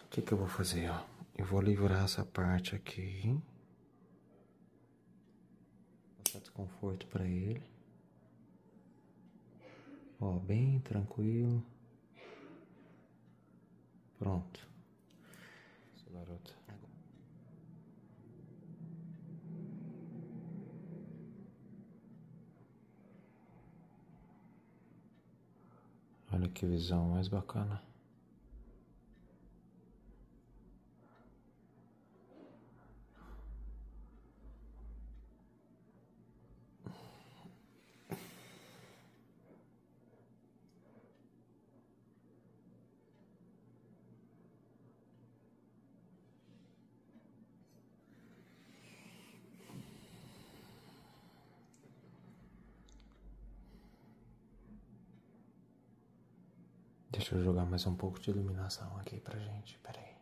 que eu vou fazer, ó? Eu vou livrar essa parte aqui. Passar desconforto pra ele. Ó, bem tranquilo. Pronto. Isso, garota. Olha que visão mais bacana. Deixa eu jogar mais um pouco de iluminação aqui pra gente. Pera aí.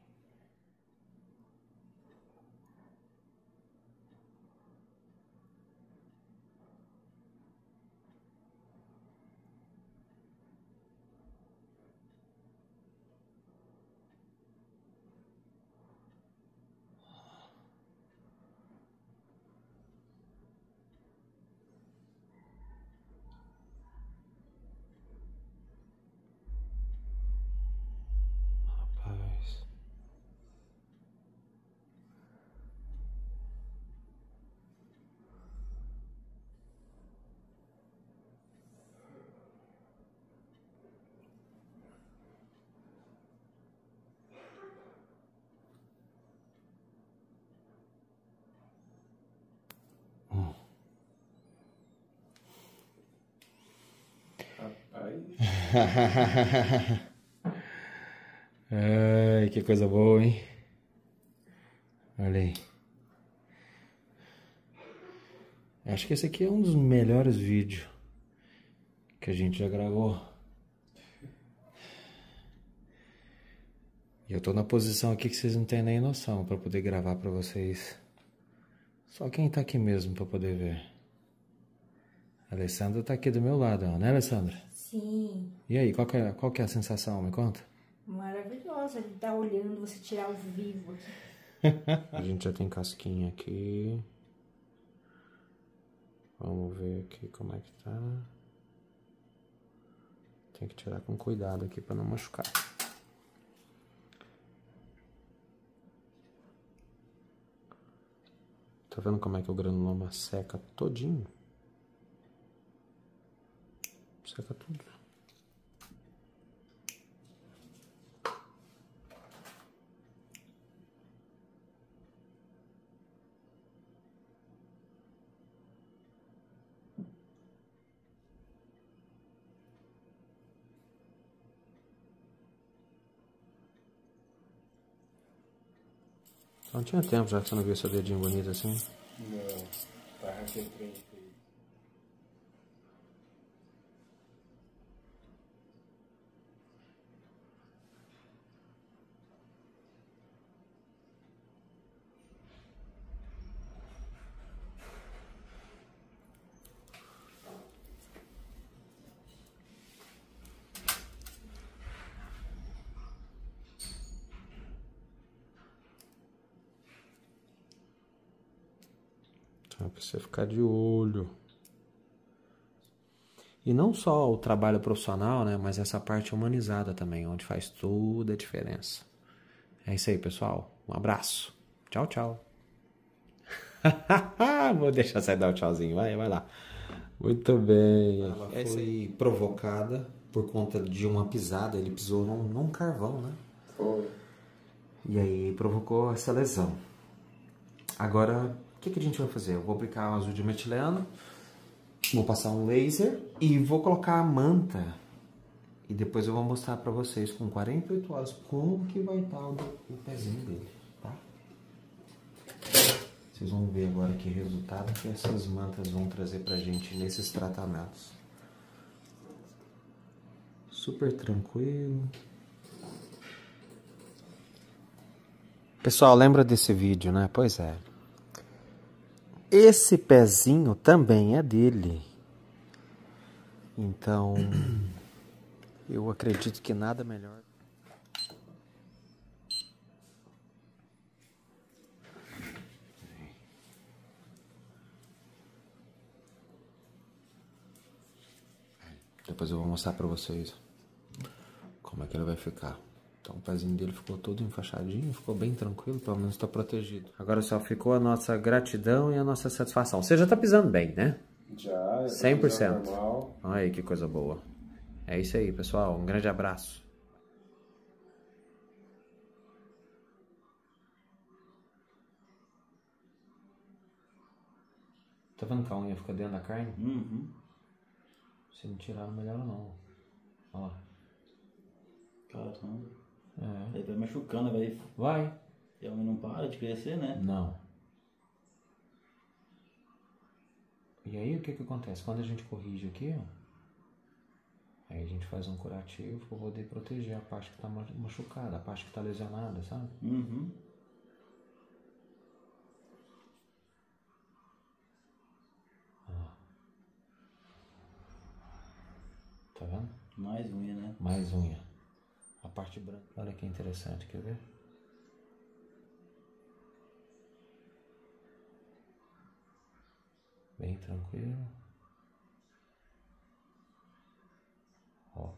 Rapaz. Ai, que coisa boa, hein? Olha aí. Acho que esse aqui é um dos melhores vídeos que a gente já gravou. E eu tô na posição aqui que vocês não têm nem noção pra poder gravar pra vocês. Só quem tá aqui mesmo pra poder ver. A Alessandra tá aqui do meu lado, ó, né, Alessandra? Sim. E aí, qual que é a sensação? Me conta. Maravilhosa de estar olhando você tirar ao vivo aqui. A gente já tem casquinha aqui. Vamos ver aqui como é que tá. Tem que tirar com cuidado aqui pra não machucar. Tá vendo como é que o granuloma seca todinho? Seca tudo. Não tinha tempo já que você não viu seu dedinho bonito assim? Não, tá aquele trem feio. Então, pra você ficar de olho. E não só o trabalho profissional, né? Mas essa parte humanizada também, onde faz toda a diferença. É isso aí, pessoal. Um abraço. Tchau, tchau. Vou deixar você dar o tchauzinho. Vai lá. Muito bem. Ela foi provocada por conta de uma pisada. Ele pisou num carvão, né? Foi. E aí provocou essa lesão. Agora, o que a gente vai fazer? Eu vou aplicar o azul de metileno, vou passar um laser e vou colocar a manta. E depois eu vou mostrar pra vocês com 48 horas como que vai estar o pezinho dele, tá? Vocês vão ver agora que resultado que essas mantas vão trazer pra gente nesses tratamentos. Super tranquilo. Pessoal, lembra desse vídeo, né? Pois é. Esse pezinho também é dele. Então, eu acredito que nada melhor. Depois eu vou mostrar pra vocês como é que ele vai ficar. Então o pezinho dele ficou todo enfaixadinho, ficou bem tranquilo, pelo menos tá protegido. Agora só ficou a nossa gratidão e a nossa satisfação. Você já tá pisando bem, né? Já 100%. normal. Olha aí que coisa boa. É isso aí, pessoal. Um grande abraço. Tá vendo que a unha fica dentro da carne? Uhum. Se não tirar, não melhora não. Olha lá. Caramba. É. Aí vai machucando, vai. Vai. E a unha não para de crescer, né? Não. E aí o que que acontece? Quando a gente corrige aqui, ó, aí a gente faz um curativo pra poder proteger a parte que tá machucada, a parte que tá lesionada, sabe? Uhum. Tá vendo? Mais unha, né? Mais unha. A parte branca. Olha que interessante, quer ver? Bem tranquilo. Ó.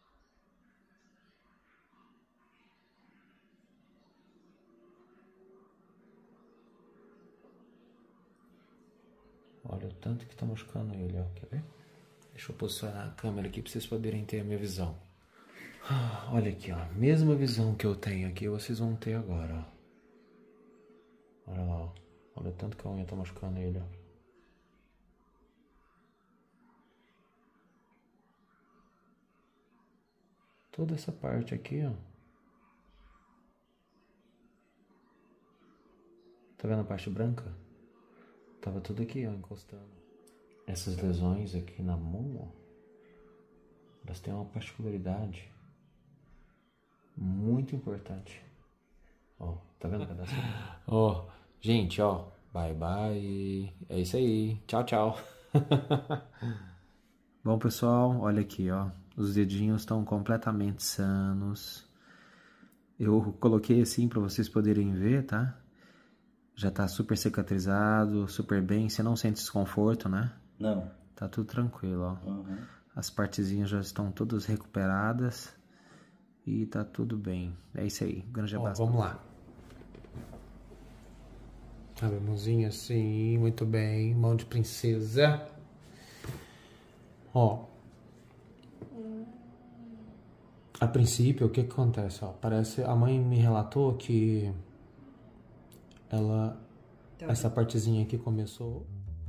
Olha o tanto que tá machucando ele, ó. Quer ver? Deixa eu posicionar a câmera aqui pra vocês poderem ter a minha visão. Olha aqui, ó. Mesma visão que eu tenho aqui, vocês vão ter agora, ó. Olha lá, ó. Olha o tanto que a unha tá machucando ele, ó. Toda essa parte aqui, ó. Tá vendo a parte branca? Tava tudo aqui, ó, encostando. Essas lesões aqui na mão, ó, elas têm uma particularidade muito importante. Ó, tá vendo o pedaço? Ó, gente, ó, bye bye. É isso aí. Tchau, tchau. Bom, pessoal, olha aqui, ó. Os dedinhos estão completamente sanos. Eu coloquei assim para vocês poderem ver, tá? Já tá super cicatrizado, super bem. Você não sente desconforto, né? Não. Tá tudo tranquilo, ó. Uhum. As partezinhas já estão todas recuperadas. E tá tudo bem. É isso aí. Grande abraço. Vamos lá. Abre a mãozinha assim, muito bem. Mão de princesa. Ó. A princípio, o que acontece? Ó, parece, a mãe me relatou que ela, essa partezinha aqui começou.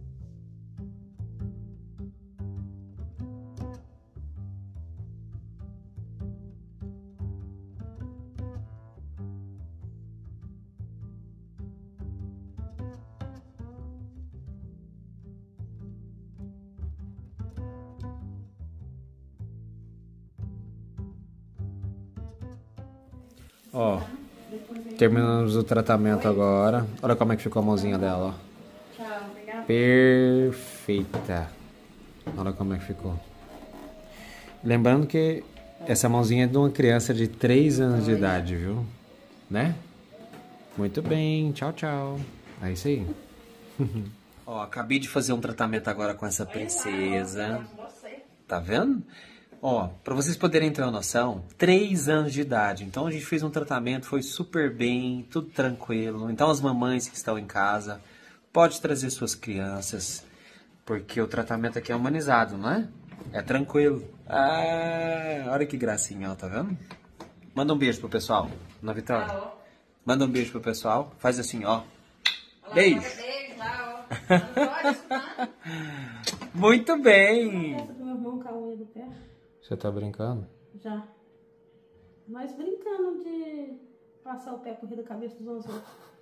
Ó, terminamos o tratamento agora. Olha como é que ficou a mãozinha dela, ó. Tchau, obrigada. Perfeita. Olha como é que ficou. Lembrando que essa mãozinha é de uma criança de 3 anos de idade, viu? Né? Muito bem. Tchau, tchau. É isso aí. Ó, acabei de fazer um tratamento agora com essa princesa. Tá vendo? Ó, pra vocês poderem ter uma noção, 3 anos de idade. Então a gente fez um tratamento, foi super bem, tudo tranquilo. Então as mamães que estão em casa, pode trazer suas crianças, porque o tratamento aqui é humanizado, não é? É tranquilo. Ah, olha que gracinha, ó, tá vendo? Manda um beijo pro pessoal, na Vitória. Manda um beijo pro pessoal, faz assim, ó. Beijo. Beijo lá, ó. Muito bem. Essa do meu irmão com a unha do pé. Você tá brincando? Já. Mas brincando de passar o pé por rir da cabeça dos outros.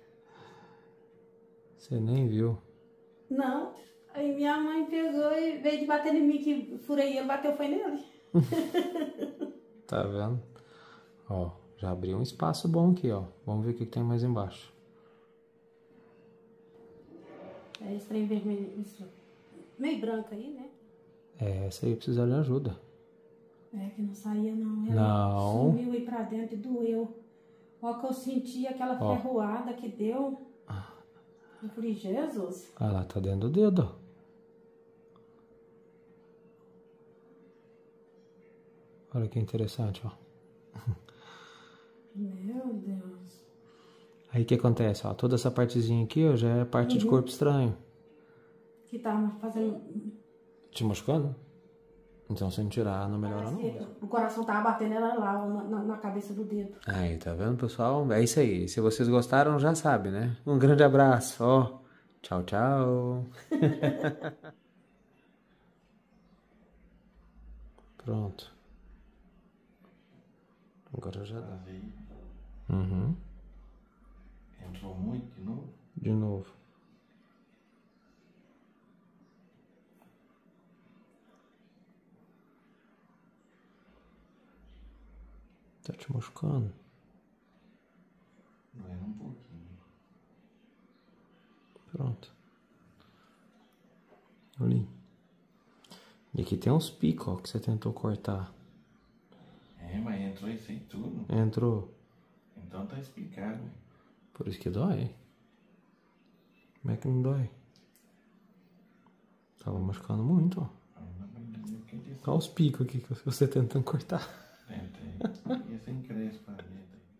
Você nem viu. Não. Aí minha mãe pegou e veio de bater em mim, que furei ele, bateu foi nele. Tá vendo? Ó, já abriu um espaço bom aqui, ó. Vamos ver o que tem mais embaixo. É esse trem vermelho, isso. Meio branco aí, né? É, essa aí precisa de ajuda. É, que não saía não. Ela Não. sumiu aí pra dentro e doeu. Ó que eu senti aquela Ó. ferroada que deu. Eu falei, Jesus. Ah lá, tá dentro do dedo. Olha que interessante, ó. Meu Deus. Aí o que acontece, ó? Toda essa partezinha aqui, ó, já é parte de corpo estranho. Que tá fazendo... Te machucando? Então se não tirar, não melhora não. O coração tava batendo ela lá, na cabeça do dedo. Aí, tá vendo, pessoal? É isso aí. Se vocês gostaram, já sabe, né? Um grande abraço, ó. Tchau, tchau. Pronto. Agora já dá. Uhum. Entrou muito de novo? De novo. Tá te machucando? Doeu um pouquinho. Pronto. Ali. E aqui tem uns picos, ó, que você tentou cortar. É, mas entrou isso aí tudo. Entrou. Então tá explicado. Por isso que dói. Como é que não dói? Tava machucando muito, ó. Olha os picos aqui que você tentando cortar. Tem. E sem cresce pra dentro.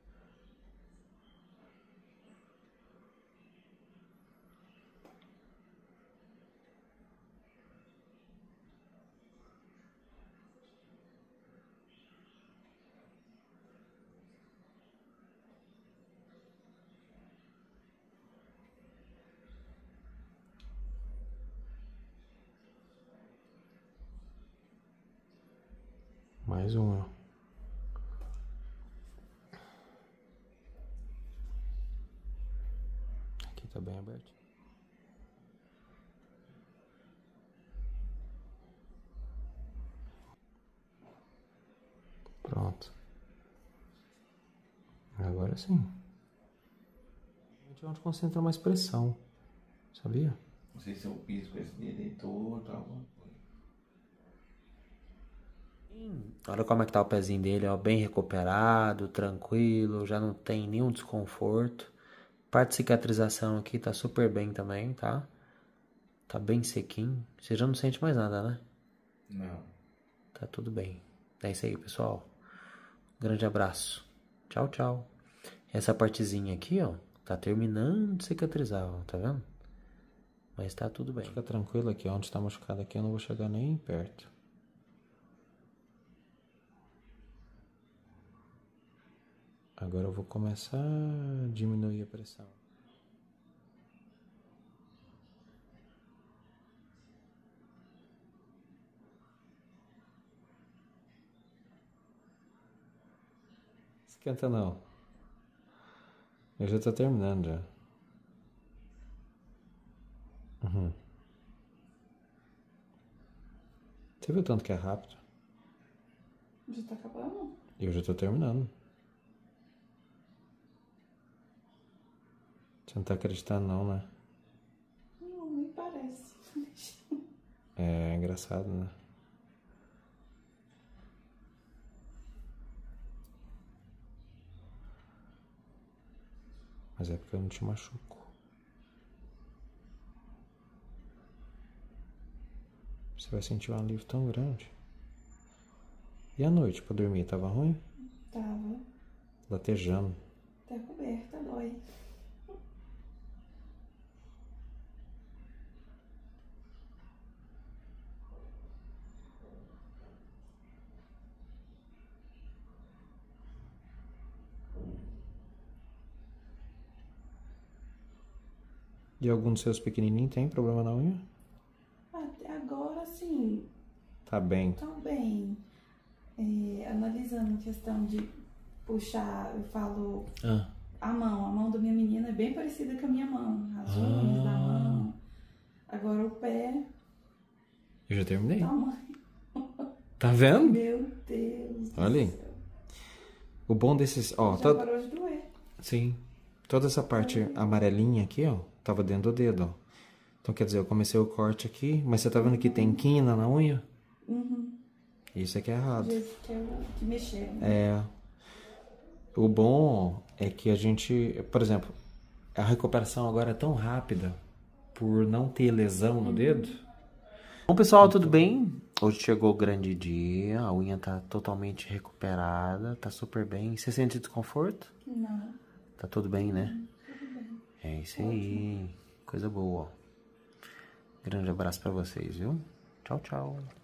Mais uma. Aqui tá bem aberto. Pronto. Agora sim. É onde concentra mais pressão. Sabia? Não sei se eu piso com esse dedo aí todo, alguma coisa. Olha como é que tá o pezinho dele, ó, bem recuperado, tranquilo, já não tem nenhum desconforto. Parte de cicatrização aqui tá super bem também, tá? Tá bem sequinho. Você já não sente mais nada, né? Não. Tá tudo bem. É isso aí, pessoal. Grande abraço. Tchau, tchau. Essa partezinha aqui, ó, tá terminando de cicatrizar, ó, tá vendo? Mas tá tudo bem. Fica tranquilo aqui, onde tá machucado aqui, eu não vou chegar nem perto. Agora eu vou começar a diminuir a pressão. Esquenta não. Eu já tô terminando já. Uhum. Você viu tanto que é rápido? Já tá acabando? Eu já tô terminando. Você não tá acreditando não, né? Não, nem parece. É engraçado, né? Mas é porque eu não te machuco. Você vai sentir um alívio tão grande. E à noite pra dormir, tava ruim? Tava. Latejando. Tá coberta, dói. E algum dos seus pequenininhos tem problema na unha? Até agora, sim, Tá bem. tá bem. Analisando a questão de puxar, eu falo, a mão da minha menina é bem parecida com a minha mão. As unhas da mão. Agora o pé, Eu já terminei. tamanho. Tá vendo? Meu Deus. Olha aí. do céu. O bom desses... Ó, Já parou de doer. Sim. Toda essa parte amarelinha aqui, ó, tava dentro do dedo, ó. Então, quer dizer, eu comecei o corte aqui, mas você tá vendo que tem quina na unha? Uhum. Isso aqui é errado. Do jeito que mexeram. É. O bom é que a gente, por exemplo, a recuperação agora é tão rápida por não ter lesão no dedo. Bom, pessoal, tudo bem? Hoje chegou o grande dia, a unha tá totalmente recuperada, tá super bem. Você sente desconforto? Não. Tá tudo bem, né? Tudo bem. É isso aí. Coisa boa, ó. Grande abraço pra vocês, viu? Tchau, tchau.